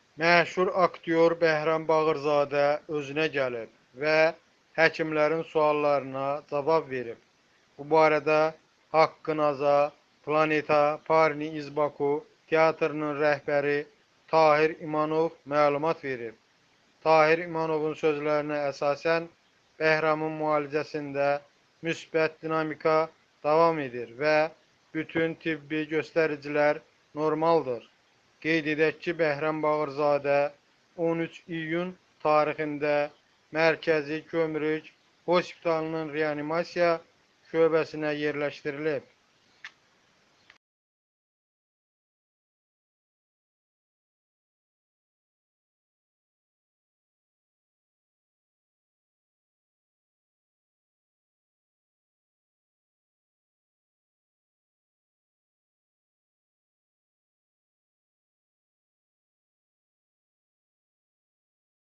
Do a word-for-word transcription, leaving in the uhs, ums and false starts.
Məşhur aktyor Bəhram Bağırzadə özünə gəlib və həkimlərin suallarına cavab verib. Bu barədə Haqqın Aza, Planeta Parni İzbaku teatrının rəhbəri Tahir İmanov məlumat verib. Tahir İmanovun sözlərinə əsasən Bəhramın müalicəsində müsbət dinamika davam edir və bütün tibbi göstəricilər normaldır. Qeyd edək ki, Bəhram Bağırzadə on üç iyun tarixində Mərkəzi Gömrük Hospitalının reanimasiya şöbəsinə yerləşdirilib.